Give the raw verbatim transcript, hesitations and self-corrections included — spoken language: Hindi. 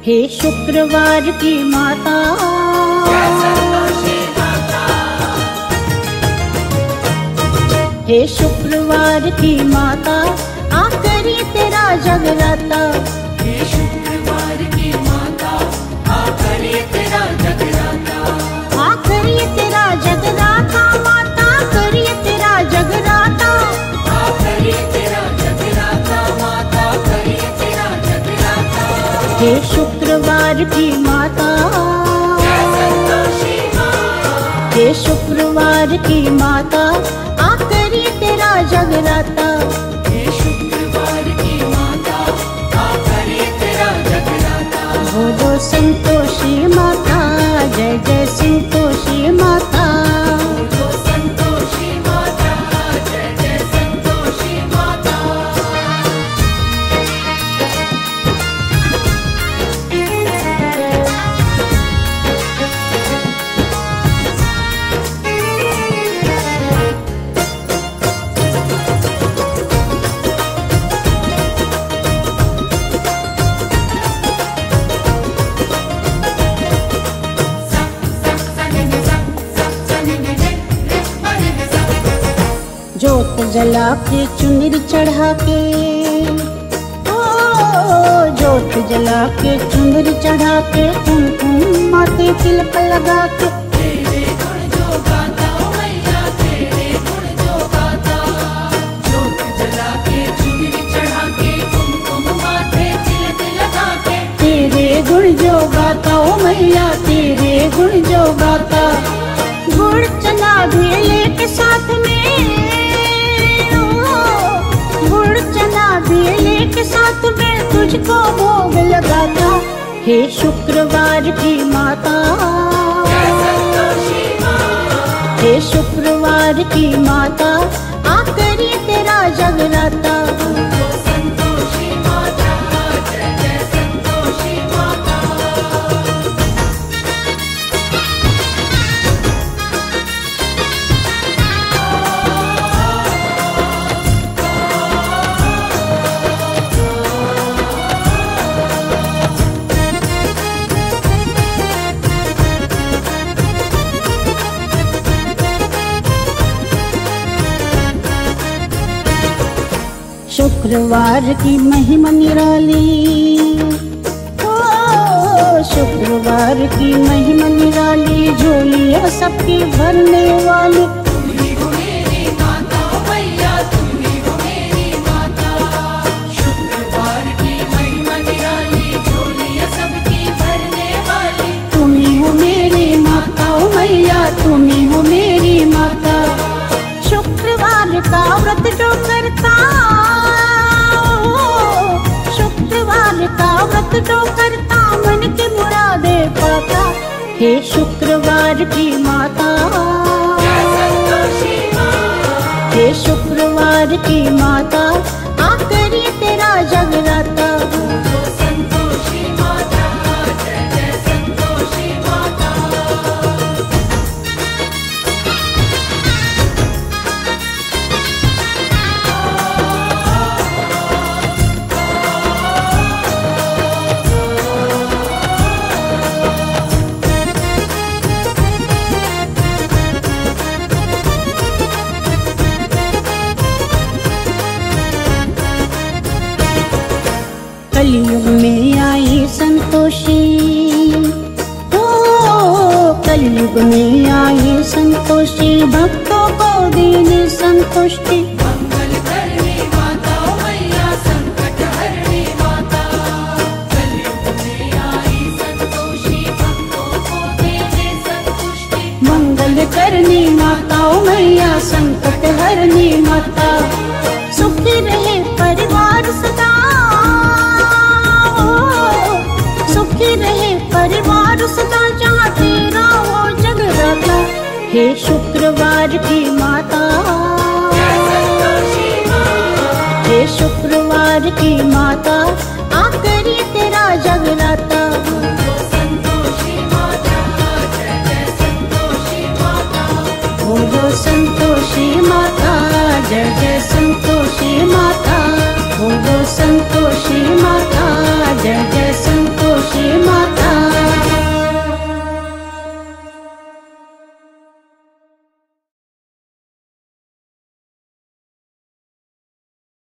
हे शुक्रवार की माता, हे शुक्रवार की माता, आ करिए तेरा जगराता। हे शुक्रवार की माता, आ करिए तेरा जगराता। आ करिए तेरा जगराता माता, करिए तेरा जगराता। आ करिए तेरा जगराता माता, करिए तेरा जगराता। हे शुक्रवार की माता, संतोषी माँ, हे शुक्रवार की माता, आ करिए तेरा जगराता। हे शुक्रवार की माता, आ करिए तेरा जगराता। बोलो संतोषी माता, जय जय संतोषी माता। बोलो संतोषी माता, जय जय संतोषी माता। जोत जला के चुनरी चढ़ा के, ओ जोत जला के चुनरी चढ़ा के, कुमकुम माथे तिलक लगा के। तेरे गुण जो गाता मैया, तेरे गुण जो गाता। जोत जला के चुनरी चढ़ा के, कुमकुम माथे तिलक लगा के। तेरे गुण जो गाता ओ मैया, तेरे गुण जो गाता। गुड़ चना भी लेके साथ में, गुड़ चना बेले के साथ में तुझको भोग लगाता। हे शुक्रवार की माता, संतोषी माँ, हे शुक्रवार की माता, आ करिए तेरा जगराता। बोलो संतोषी माता, जय जय संतोषी माता। शुक्रवार की महिमा निराली, ओ शुक्रवार की महिमा निराली, झोलियाँ सबकी भरने वाली। तुम ही हो मेरी माता मैया, तुम ही हो मेरी माता। शुक्रवार की महिमा निराली, झोलियाँ सबकी भरने वाली। तुम ही हो मेरी माता ओ मैया, तुम ही हो मेरी माता। शुक्रवार का व्रत जो करता, शुक्रवार का व्रत जो करता, मन की मुरादे पाता। हे शुक्रवार की माता, संतोषी माँ, हे शुक्रवार की माता, आ करिए तेरा जगराता। बोलो संतोषी माता, जय जय संतोषी माता। कलयुग में आई संतोषी, ओ कलयुग में आई संतोषी, भक्तों को देने संतुष्टि। मंगल करनी माता मैया, संकट हरनी माता। कलयुग में आई संतोषी, भक्तों को देने संतुष्टि। मंगल करनी माता ओ मैया, संकट हरनी माता। सुखी रहे परिवार सदा, ओ, सुखी रहे परिवार सदा, जहाँ तेरा वो जगराता। हे शुक्रवार की माता, संतोषी माँ, हे शुक्रवार की माता,